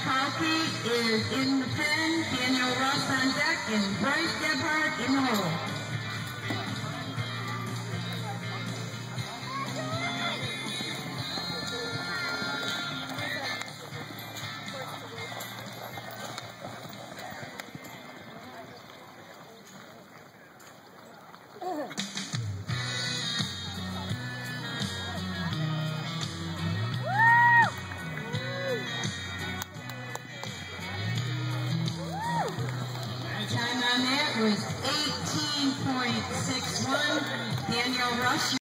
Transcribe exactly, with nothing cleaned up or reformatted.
Palkey is in the pen, Daniel Ross on deck, and Bryce Gebhardt in the hole. Time on that was eighteen point six one. Daniel Rush.